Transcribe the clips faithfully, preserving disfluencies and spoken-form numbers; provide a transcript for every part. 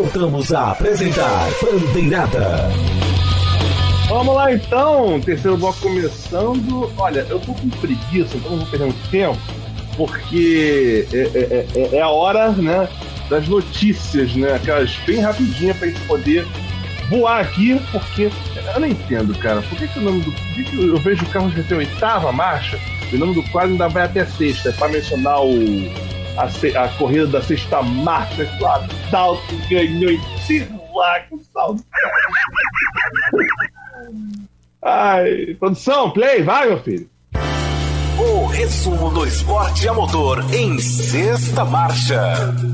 voltamos a apresentar Bandeirada. Vamos lá então, terceiro bloco começando. Olha, eu tô com preguiça, então não vou perder muito tempo, porque é, é, é, é a hora, né, das notícias, né, aquelas bem rapidinhas pra gente poder voar aqui, porque eu não entendo, cara, por que, que o nome do... Por que, que eu vejo o carro já tem a oitava marcha e o nome do quadro ainda vai até a sexta, é pra mencionar o... A, se, a corrida da sexta marcha, que o Adalto ganhou em lá com salto. Ai, produção, play, vai, meu filho. O resumo do esporte a motor em sexta marcha.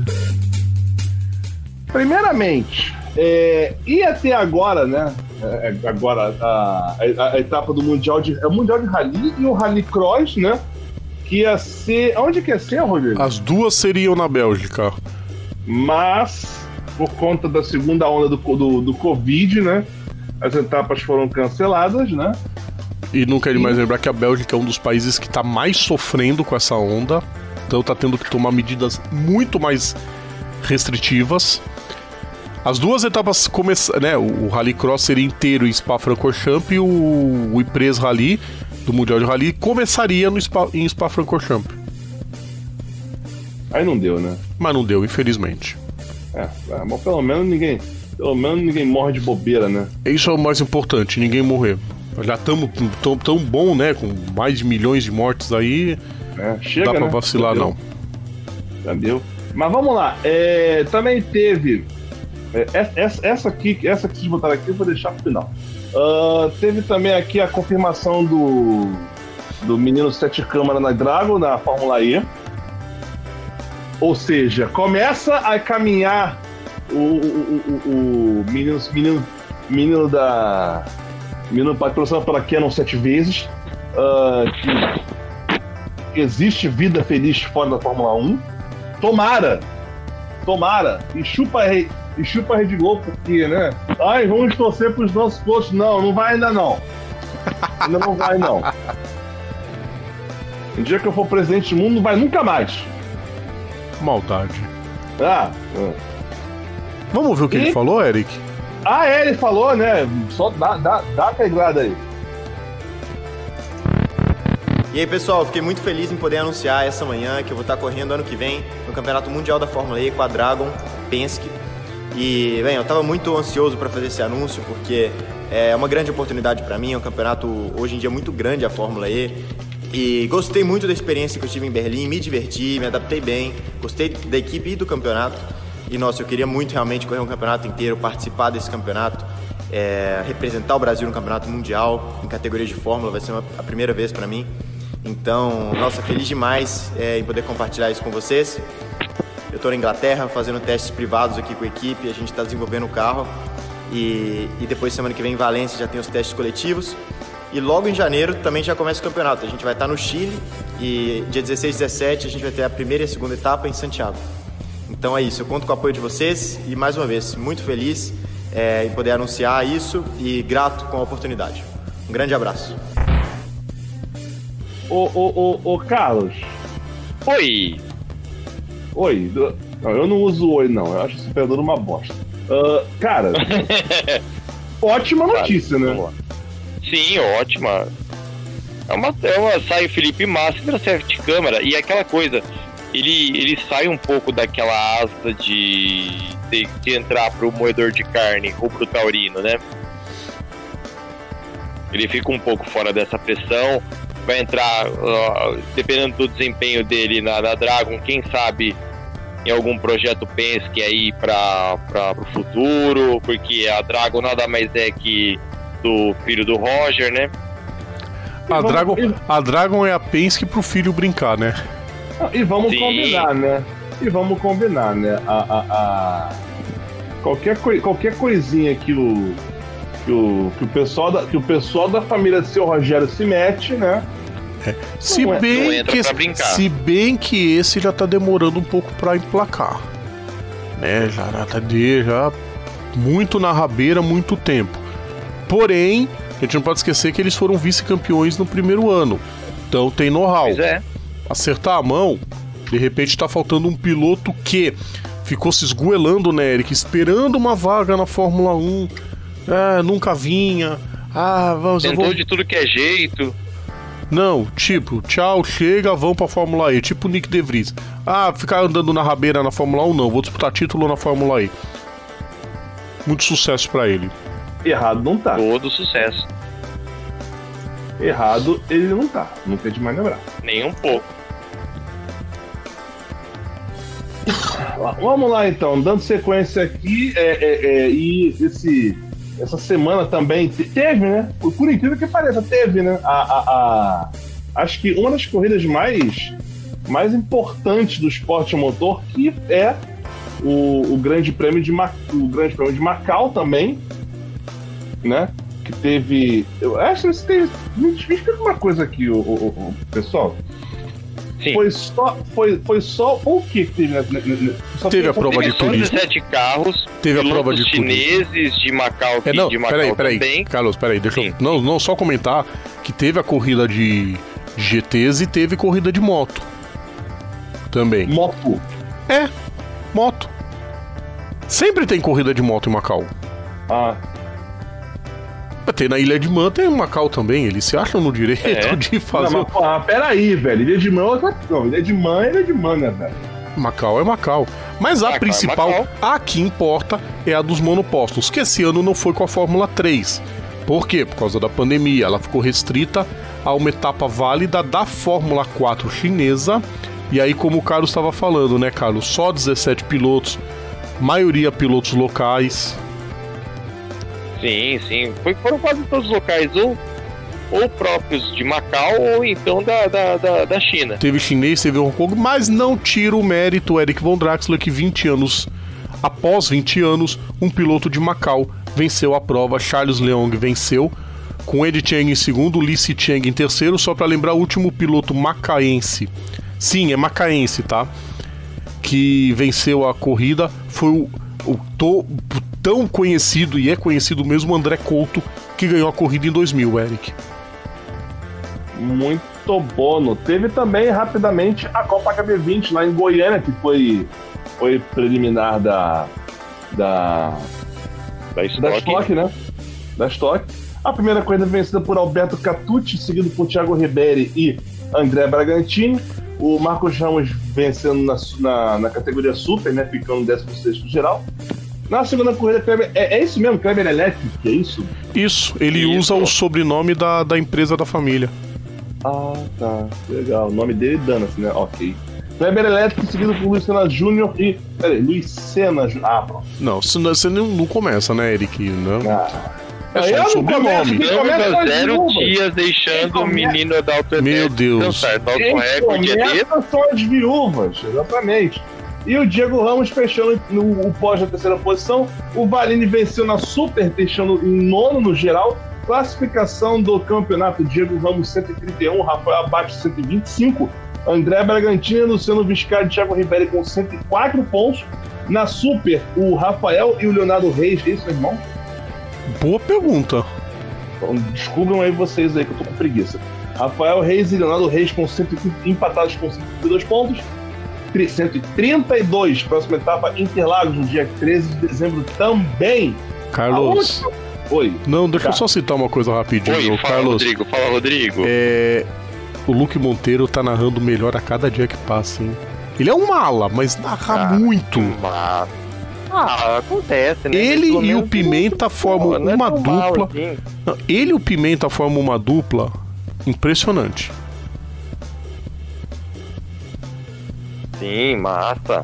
Primeiramente, é, e até agora, né? É, agora a, a, a etapa do Mundial de. É o Mundial de Rally e o Rally Cross, né? Que ia ser. Onde que ia ser, Rodrigo? As duas seriam na Bélgica. Mas, por conta da segunda onda do, do, do Covid, né? As etapas foram canceladas, né? E não quero mais lembrar que a Bélgica é um dos países que está mais sofrendo com essa onda. Então está tendo que tomar medidas muito mais restritivas. As duas etapas começaram, né? O Rally Cross seria inteiro em Spa-Francorchamps e o, o Ypres Rally do Mundial de Rally começaria no Spa, em Spa-Francorchamps. Aí não deu, né? Mas não deu, infelizmente. É, mas pelo menos ninguém, pelo menos ninguém morre de bobeira, né? Isso é o mais importante, ninguém morrer. Já estamos tão, tão bom, né? Com mais de milhões de mortes aí. É, chega, não dá pra né? vacilar, Já não. Já deu. Mas vamos lá. É, também teve. É, essa, essa aqui, essa que vocês botaram aqui, eu vou deixar pro final. Uh, teve também aqui a confirmação do, do menino Sete Câmara na Drago, na Fórmula E. Ou seja, começa a caminhar o, o, o, o menino, menino, menino da. Menino patrocinado pela Canon sete vezes. Uh, que existe vida feliz fora da Fórmula um. Tomara! Tomara! E chupa a E chupa a Rede Globo, porque, né? Ai, vamos torcer pros nossos postos. Não, não vai ainda não. Ainda não vai, não. No dia que eu for presidente do mundo, não vai nunca mais. Maldade. Ah, é. Vamos ver o que e... ele falou, Eric? Ah, é, ele falou, né? Só dá, dá, dá a pegada aí. E aí, pessoal, fiquei muito feliz em poder anunciar essa manhã que eu vou estar correndo ano que vem no Campeonato Mundial da Fórmula E com a Dragon Penske. E, bem, eu estava muito ansioso para fazer esse anúncio porque é uma grande oportunidade para mim, é um campeonato hoje em dia muito grande, a Fórmula E. E gostei muito da experiência que eu tive em Berlim, me diverti, me adaptei bem, gostei da equipe e do campeonato. E, nossa, eu queria muito realmente correr um campeonato inteiro, participar desse campeonato, é, representar o Brasil no campeonato mundial, em categoria de Fórmula, vai ser uma, a primeira vez para mim. Então, nossa, feliz demais é, em poder compartilhar isso com vocês. Eu estou na Inglaterra fazendo testes privados aqui com a equipe, a gente está desenvolvendo o carro e, e depois semana que vem em Valência já tem os testes coletivos e logo em janeiro também já começa o campeonato. A gente vai estar no Chile e dia dezesseis e dezessete a gente vai ter a primeira e a segunda etapa em Santiago. Então é isso, eu conto com o apoio de vocês e mais uma vez, muito feliz é, em poder anunciar isso e grato com a oportunidade. Um grande abraço. Ô, ô, ô, ô Carlos. Oi. Oi. Não, eu não uso oi, não. Eu acho esse operador uma bosta. Uh, cara, ótima notícia, né? Sim, ótima. É uma, é uma sai o Felipe Massa pela sete câmara e aquela coisa, ele, ele sai um pouco daquela asa de, de, de entrar pro moedor de carne ou pro taurino, né? Ele fica um pouco fora dessa pressão, vai entrar, uh, dependendo do desempenho dele na, na Dragon, quem sabe em algum projeto Penske aí para o futuro, porque a Dragon nada mais é que do filho do Roger, né? A Dragon, a Dragon é a Penske pro filho brincar, né? E vamos Sim. combinar, né? E vamos combinar, né? A, a, a... Qualquer, coi... Qualquer coisinha que o... Que o, que, o pessoal da, que o pessoal da família do seu Rogério se mete, né? É. Se, Não bem não que esse, se bem que esse já tá demorando um pouco pra emplacar, né? Já, já tá de, já muito na rabeira, muito tempo. Porém, a gente não pode esquecer que eles foram vice-campeões no primeiro ano. Então tem know-how. Pois é. Acertar a mão, de repente tá faltando um piloto que ficou se esgoelando, né, Eric? Esperando uma vaga na Fórmula um. É, nunca vinha. Ah, vamos... Tentou vou... de tudo que é jeito. Não, tipo, tchau, chega, vão pra Fórmula E. Tipo o Nick De Vries. Ah, ficar andando na rabeira na Fórmula um, não. Vou disputar título na Fórmula E. Muito sucesso pra ele. Errado não tá. Todo sucesso. Errado ele não tá. Não tem de mais lembrar. Nem um pouco. Vamos lá então, dando sequência aqui, é, é, é, e esse, essa semana também teve, né? Por, por incrível que pareça, teve, né? A, a, a, acho que uma das corridas mais, mais importantes do esporte a motor, que é o, o, Grande Prêmio de Ma, o Grande Prêmio de Macau também, né? Que teve. Eu acho que você tem. Me explica uma coisa aqui, o, o, o pessoal. Sim. Foi só, foi, foi só o que teve? Né? Só teve a prova de turismo. dezessete carros. Teve a prova de chineses de Macau. É, não, de Macau peraí, peraí, também. Carlos, peraí, deixa Sim. eu não, não só comentar que teve a corrida de G Ts e teve corrida de moto também. Moto? É, moto. Sempre tem corrida de moto em Macau. Ah. Tem na Ilha de Man, tem em Macau também. Eles se acham no direito é. de fazer. Não, mas, ah, peraí, velho. Ilha de Man, não, Ilha de Man é Ilha de Man, né, velho? Macau é Macau. Mas a Macau principal, é a que importa, é a dos monopostos, que esse ano não foi com a Fórmula três. Por quê? Por causa da pandemia. Ela ficou restrita a uma etapa válida da Fórmula quatro chinesa. E aí, como o Carlos estava falando, né, Carlos? Só dezessete pilotos, maioria pilotos locais. Sim, sim. Foi, foram quase todos os locais, ou, ou próprios de Macau, ou então da, da, da, da China. Teve chinês, teve Hong Kong, mas não tira o mérito Eric Von Draxler, que vinte anos, após vinte anos, um piloto de Macau venceu a prova. Charles Leong venceu, com Eddie Cheng em segundo, Li Sicheng em terceiro. Só para lembrar, o último piloto macaense, sim, é macaense, tá? Que venceu a corrida foi o, o to, tão conhecido, e é conhecido mesmo, André Couto, que ganhou a corrida em dois mil, Eric. Muito bom. Teve também, rapidamente, a Copa H B vinte lá em Goiânia, que foi, foi preliminar da da da Stock. da Stock, né? Da Stock. A primeira corrida vencida por Alberto Catucci, seguido por Thiago Riberi e André Bragantini. O Marcos Ramos vencendo na, na, na categoria Super, né? Ficando décimo sexto geral. Na segunda corrida, Kleber, é, é isso mesmo? Kleber Electric, é isso? Isso, ele isso. usa o sobrenome da, da empresa da família. Ah, tá. Legal. O nome dele é Danas, né? Ok. Kleber Electric, seguido por Luiz Senna Júnior e... Peraí, Luiz Senna Júnior. Ah, pronto. Não, você não, não começa, né, Eric? Não. Ah. É só um sobrenome. Zero dias deixando o menino da Alto Meu Deus. São as viúvas, exatamente. E o Diego Ramos fechando no, o pós da terceira posição. O Valini venceu na Super, deixando em nono no geral. Classificação do campeonato: Diego Ramos cento e trinta e um, Rafael Abate cento e vinte e cinco, André Bragantini, Luciano Viscardi e Thiago Riberi com cento e quatro pontos. Na Super, o Rafael e o Leonardo Reis, é isso, irmão? Boa pergunta. Então, descubram aí vocês aí que eu tô com preguiça. Rafael Reis e Leonardo Reis com cento e trinta, empatados com cento e trinta e dois pontos. cento e trinta e dois, próxima etapa, Interlagos, no dia treze de dezembro também. Carlos. Oi. Não, deixa tá. eu só citar uma coisa rapidinho. Oi, fala, Carlos. Rodrigo, fala, Rodrigo. É... O Luke Monteiro tá narrando melhor a cada dia que passa, hein? Ele é um mala, mas narra ah, muito. Mas... Ah, acontece, né? Ele e o Pimenta formam pô, uma é dupla. assim. Não, ele e o Pimenta formam uma dupla impressionante. Sim, massa.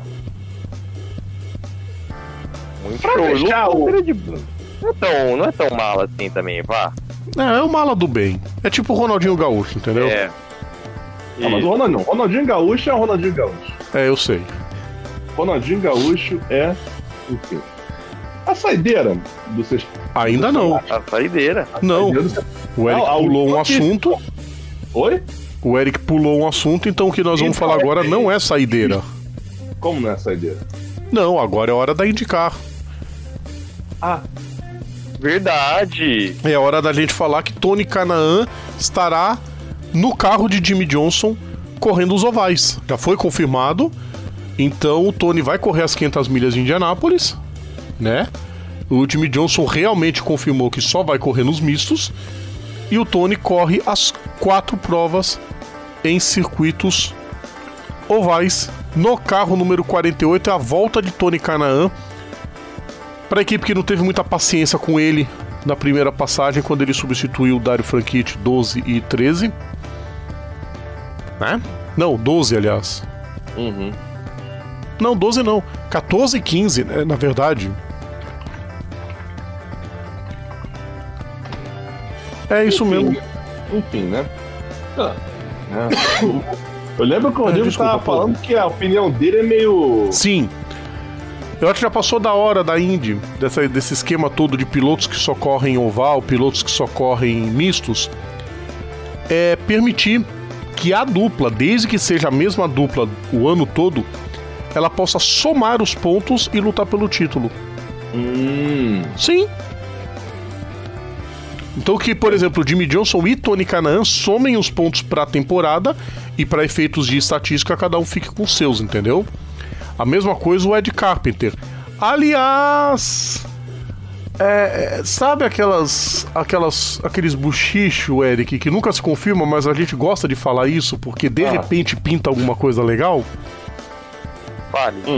Muito Pra show. fechar, Lu... o... de... não, é tão, não é tão mal assim também, vá. É, é o mala do bem. É tipo o Ronaldinho Gaúcho, entendeu? É. Ah, mas o Ronaldinho, Ronaldinho Gaúcho é o Ronaldinho Gaúcho. É, eu sei. Ronaldinho Gaúcho é o quê? A saideira do sexto. Ainda não. A saideira. Não. O Eric Não, pulou um a- assunto. Oi? O Eric pulou um assunto, então o que nós vamos Então, falar agora é- não é saideira. Como não é a saideira? Não, agora é hora da indicar. Ah, Verdade. É hora da gente falar que Tony Canaan estará no carro de Jimmy Johnson correndo os ovais. Já foi confirmado. Então o Tony vai correr as quinhentas milhas de Indianápolis, né? O Jimmy Johnson realmente confirmou que só vai correr nos mistos. E o Tony corre as quatro provas em circuitos ovais. No carro número quarenta e oito é a volta de Tony Kanaan. Para a equipe que não teve muita paciência com ele na primeira passagem, quando ele substituiu o Dario Franchitti doze e treze. Né? Não, doze, aliás. Uhum. Não, doze não. quatorze e quinze, né, na verdade. É isso Enfim, mesmo. Enfim, né? Ah, é. Eu lembro que o Rodrigo estava falando que a opinião dele é meio... Sim. Eu acho que já passou da hora da Indy, dessa, desse esquema todo de pilotos que só correm oval, pilotos que só correm mistos, é permitir que a dupla, desde que seja a mesma dupla o ano todo, ela possa somar os pontos e lutar pelo título. Hum. Sim. Então que, por exemplo, Jimmy Johnson e Tony Kanaan somem os pontos para a temporada e para efeitos de estatística cada um fique com os seus, entendeu? A mesma coisa o Ed Carpenter. Aliás, é, sabe aquelas, aquelas, aqueles buchichos, Eric, que nunca se confirma, mas a gente gosta de falar isso porque de ah. repente pinta alguma coisa legal? Fale. Hum.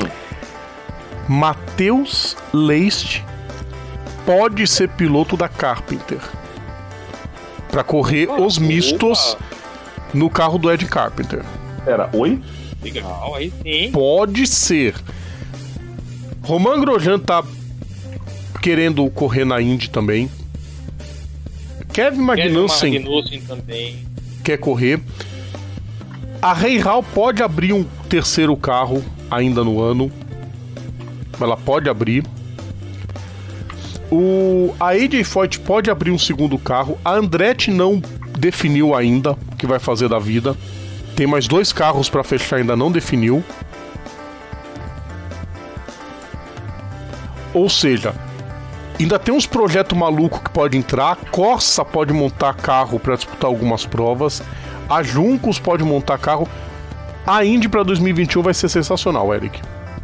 Matheus Leist pode ser piloto da Carpenter para correr ah, os mistos opa. no carro do Ed Carpenter. Era, oi? Legal, aí sim. Pode ser. Romain Grosjean tá querendo correr na Indy também. Kevin Magnussen, Kevin Magnussen também quer correr. A Rahal pode abrir um terceiro carro ainda no ano. Ela pode abrir. O, a A J Foyt pode abrir um segundo carro. A Andretti não definiu ainda o que vai fazer da vida. Tem mais dois carros para fechar, ainda não definiu. Ou seja, ainda tem uns projetos malucos que pode entrar. A Corsa pode montar carro para disputar algumas provas. A Juncos pode montar carro. A Indy para dois mil e vinte e um vai ser sensacional, Eric.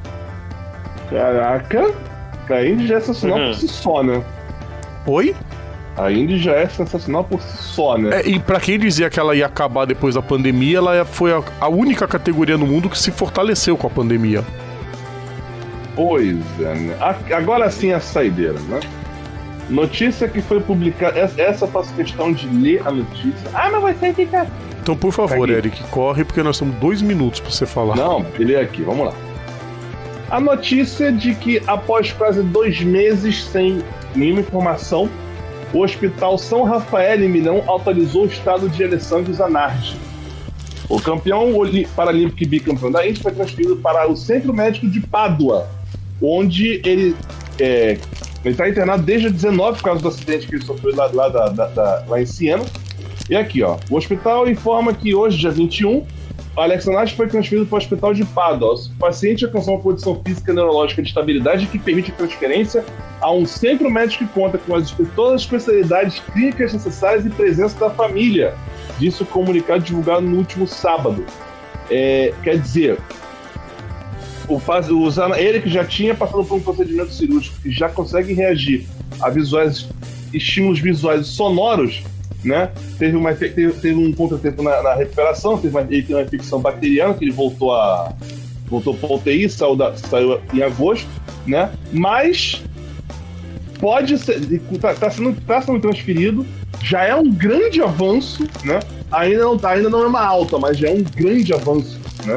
Caraca, a Indy já é sensacional uhum. por si só, né? Oi? A Indy já é sensacional por si só, né? É, e pra quem dizia que ela ia acabar depois da pandemia, ela foi a, a única categoria no mundo que se fortaleceu com a pandemia. Pois é, né? Agora sim a saideira, né? Notícia que foi publicada. Essa eu faço questão de ler a notícia. Ah, mas você fica. Então, por favor, Caguei. Eric, corre, porque nós temos dois minutos pra você falar. Não, ele é aqui, vamos lá. A notícia de que após quase dois meses sem nenhuma informação, o Hospital São Rafael em Milão autorizou o estado de Alessandro Zanardi. O campeão paralímpico e bicampeão da Indy foi transferido para o Centro Médico de Pádua, onde ele é, está internado desde dezenove por causa do acidente que ele sofreu lá, lá, da, da, da, lá em Siena. E aqui, ó, o hospital informa que hoje, dia vinte e um, o Alex Zanardi foi transferido para o Hospital de Pádua. O paciente alcançou uma condição física e neurológica de estabilidade que permite a transferência a um centro médico que conta com as, todas as especialidades clínicas necessárias e presença da família. Disse o comunicado divulgado no último sábado. É, quer dizer, o, o, ele que já tinha passado por um procedimento cirúrgico e já consegue reagir a visuais, estímulos visuais e sonoros, né? Teve, uma, teve, teve um contratempo na, na recuperação, teve uma, ele teve uma infecção bacteriana que ele voltou a voltou para o U T I, saiu, da, saiu em agosto, né? Mas pode ser, está tá sendo, tá sendo transferido, já é um grande avanço, né? Ainda não, ainda não é uma alta, mas já é um grande avanço, né?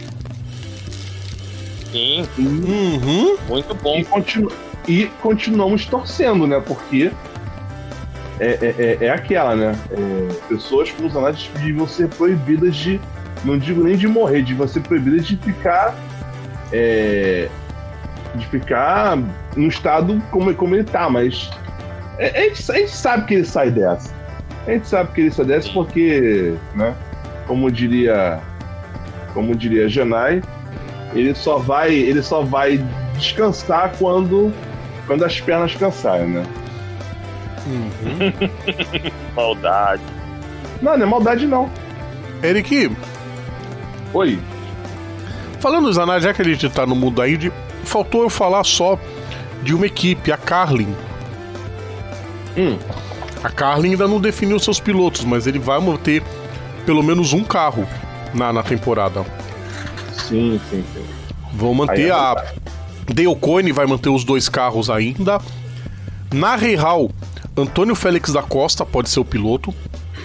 Sim, uhum. Muito bom. E, continu, e continuamos torcendo, né? Porque É, é, é aquela, né? É, pessoas com os análises deviam ser proibidas de, não digo nem de morrer, deviam ser proibidas de ficar é, de ficar no estado como, como ele tá, mas é, a, gente, a gente sabe que ele sai dessa. A gente sabe que ele sai dessa porque, né? Como diria como diria Genai, ele só vai ele só vai descansar quando quando as pernas cansarem, né? Uhum. Maldade. Não, não é maldade não. Eric, oi. Falando em Zanardi, já que a gente tá no mundo da Indy, faltou eu falar só de uma equipe, a Carlin. Hum. A Carlin ainda não definiu seus pilotos, mas ele vai manter pelo menos um carro na, na temporada. Sim, sim, sim. Vão manter é a... Dale Coyne vai manter os dois carros ainda. Na Real, Antônio Félix da Costa pode ser o piloto.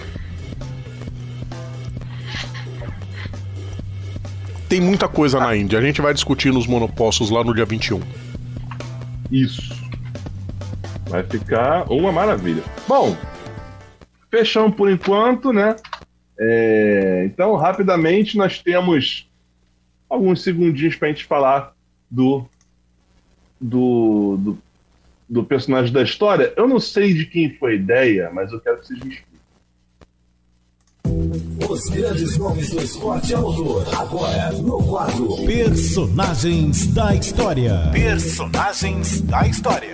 Tem muita coisa na Indy. A gente vai discutir nos monopostos lá no dia vinte e um. Isso. Vai ficar uma maravilha. Bom, fechamos por enquanto, né? É, então, rapidamente, nós temos alguns segundinhos pra gente falar do, do, do, do personagem da história. Eu não sei de quem foi a ideia, mas eu quero que vocês me expliquem. Os grandes nomes do esporte a motor, agora no quadro Personagens da História. Personagens da História.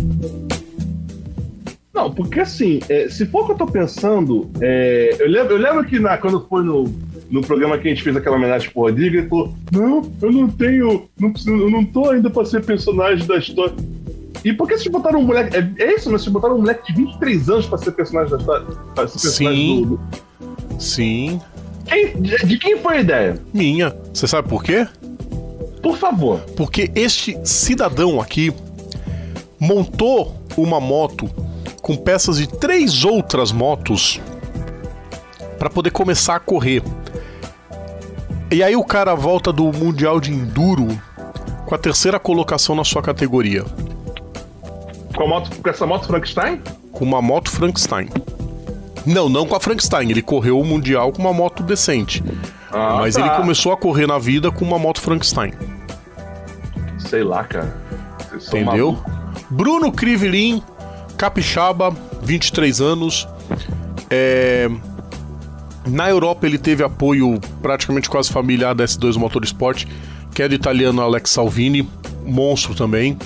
Não, porque assim, é, se for o que eu tô pensando, é, eu, lembro, eu lembro que na, quando foi no, no programa que a gente fez aquela homenagem pro Rodrigo, ele falou: não, eu não tenho, não preciso, eu não tô ainda pra ser personagem da história. E por que vocês botaram um moleque, é, é isso, mas vocês botaram um moleque de vinte e três anos pra ser personagem da história? Pra ser personagem Sim, do, do... sim. Quem, de, de quem foi a ideia? Minha. Você sabe por quê? Por favor. Porque este cidadão aqui montou uma moto com peças de três outras motos para poder começar a correr. E aí o cara volta do Mundial de Enduro com a terceira colocação na sua categoria. Com, a moto, com essa moto Frankenstein? Com uma moto Frankenstein. Não, não com a Frankenstein. Ele correu o Mundial com uma moto decente. Ah, mas tá. ele começou a correr na vida com uma moto Frankenstein. Sei lá, cara. Vocês são Entendeu? malucos. Bruno Crivelin, capixaba, vinte e três anos. É... Na Europa ele teve apoio praticamente quase familiar da S dois Motorsport, que é do italiano Alex Salvini, monstro também.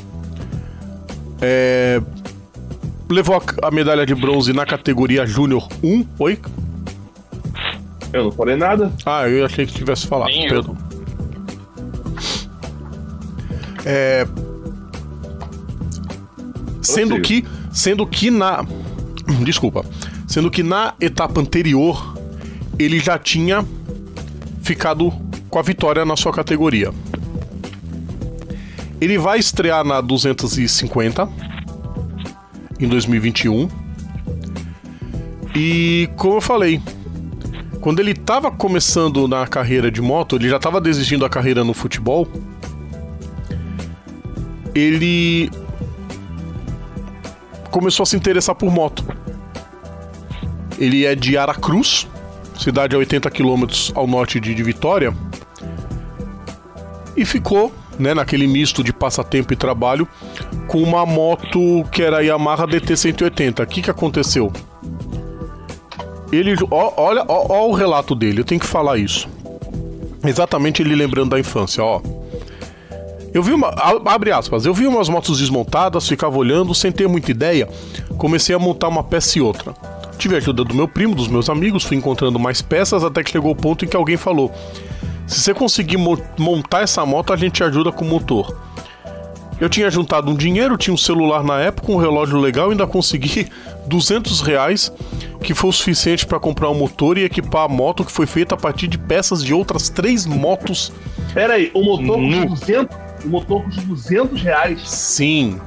É... Levou a medalha de bronze na categoria Júnior um. Oi? Eu não falei nada. Ah, eu achei que tivesse falado. Nem eu. Perdão. É... Sendo que, sendo que na... Desculpa. Sendo que na etapa anterior ele já tinha ficado com a vitória na sua categoria. Ele vai estrear na duzentos e cinquenta em dois mil e vinte e um. E como eu falei, quando ele estava começando na carreira de moto, ele já estava desistindo da carreira no futebol. Ele começou a se interessar por moto. Ele é de Aracruz, cidade a oitenta quilômetros ao norte de, de Vitória, e ficou, né, naquele misto de passatempo e trabalho com uma moto que era a Yamaha D T cento e oitenta. O que que aconteceu? Ele, ó, olha, ó, ó o relato dele, eu tenho que falar isso. Exatamente ele lembrando da infância, ó. Eu vi uma, abre aspas, eu vi umas motos desmontadas, ficava olhando, sem ter muita ideia, comecei a montar uma peça e outra. Tive a ajuda do meu primo, dos meus amigos, fui encontrando mais peças até que chegou o ponto em que alguém falou: se você conseguir mo- montar essa moto, a gente te ajuda com o motor. Eu tinha juntado um dinheiro, tinha um celular na época, um relógio legal, e ainda consegui duzentos reais, que foi o suficiente para comprar um motor e equipar a moto, que foi feita a partir de peças de outras três motos. Pera aí, o motor custa No- duzentos, o motor custa duzentos reais. Sim.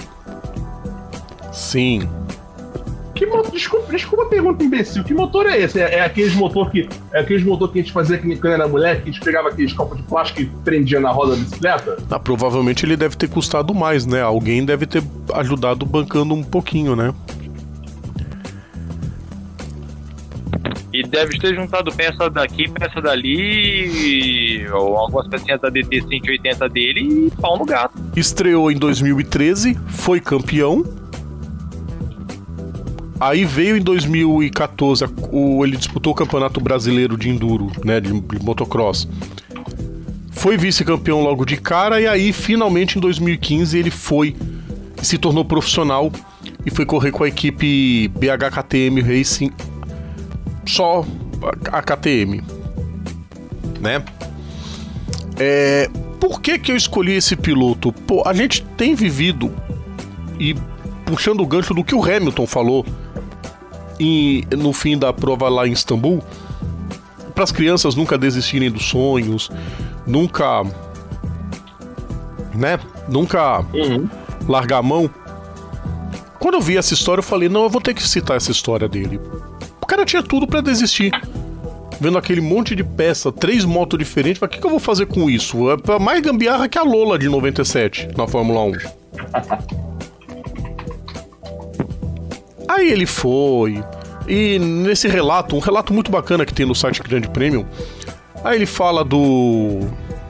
Sim. Que motor? Desculpa, desculpa a pergunta imbecil. Que motor é esse? É, é aqueles motor que é aqueles motor que a gente fazia quando era mulher, que a gente pegava aqueles copos de plástico e prendia na roda da bicicleta? Ah, provavelmente ele deve ter custado mais, né? Alguém deve ter ajudado bancando um pouquinho, né? E deve ter juntado peça daqui, peça dali, ou algumas pecinhas da D T cento e oitenta dele e pau no gato. Estreou em dois mil e treze, foi campeão. Aí veio em dois mil e quatorze, o, ele disputou o Campeonato Brasileiro de Enduro, né, de, de motocross. Foi vice-campeão logo de cara, e aí finalmente em dois mil e quinze ele foi, se tornou profissional e foi correr com a equipe B H K T M Racing, só a K T M, né? É, por que que eu escolhi esse piloto? Pô, a gente tem vivido, e puxando o gancho do que o Hamilton falou em, no fim da prova lá em Istambul, para as crianças nunca desistirem dos sonhos, nunca, né, nunca uhum. largar a mão. Quando eu vi essa história, eu falei, não, eu vou ter que citar essa história dele. O cara tinha tudo pra desistir. Vendo aquele monte de peça, três motos diferentes, mas o que, que eu vou fazer com isso? É mais gambiarra que a Lola de noventa e sete na Fórmula um. Aí ele foi, e nesse relato, um relato muito bacana que tem no site Grande Prêmio, aí ele fala do...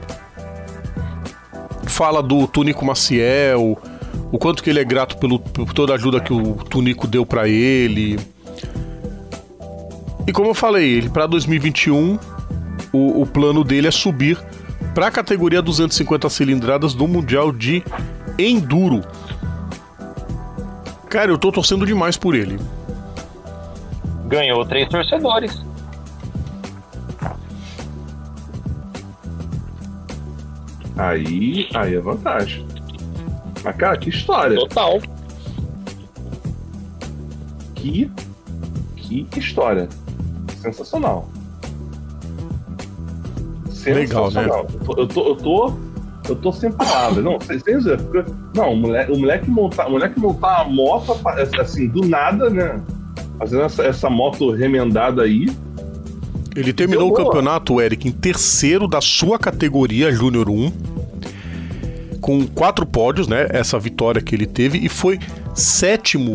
Fala do Tunico Maciel, o quanto que ele é grato pelo, por toda a ajuda que o Tunico deu pra ele. E como eu falei, ele para dois mil e vinte e um, o, o plano dele é subir para a categoria duzentas e cinquenta cilindradas do Mundial de Enduro. Cara, eu tô torcendo demais por ele. Ganhou três torcedores. Aí, aí é vantagem. Mas, cara, que história. Total. Que, que história. Sensacional. Legal, né? Eu tô, eu tô, eu tô, eu tô sem palavras. Não, sem dizer. Não, o moleque, o moleque montar, o moleque montar a moto assim, do nada, né? Fazendo essa, essa moto remendada aí. Ele terminou o campeonato, Eric, em terceiro da sua categoria, Júnior um, com quatro pódios, né? Essa vitória que ele teve, e foi sétimo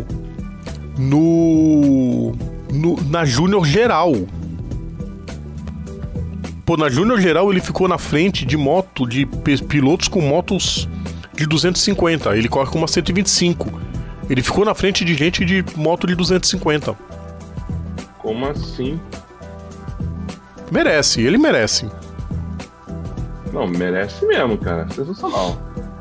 no, no na Júnior geral. Pô, na Júnior geral ele ficou na frente de moto, de pilotos com motos de duzentos e cinquenta. Ele corre com uma cento e vinte e cinco. Ele ficou na frente de gente de moto de duzentos e cinquenta. Como assim? Merece, ele merece. Não, merece mesmo, cara. Sensacional.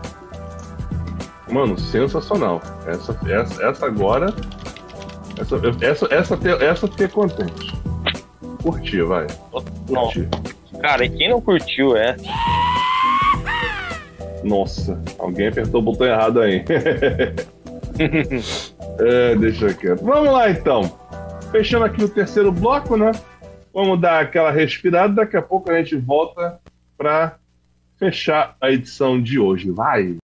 Mano, sensacional. Essa, essa, essa agora. Essa, essa, essa, essa, essa fiquei contente. Curti, vai. Curti. Cara, e quem não curtiu essa? Nossa, alguém apertou o botão errado aí. É, deixa quieto. Vamos lá então. Fechando aqui o terceiro bloco, né? Vamos dar aquela respirada. Daqui a pouco a gente volta para fechar a edição de hoje. Vai!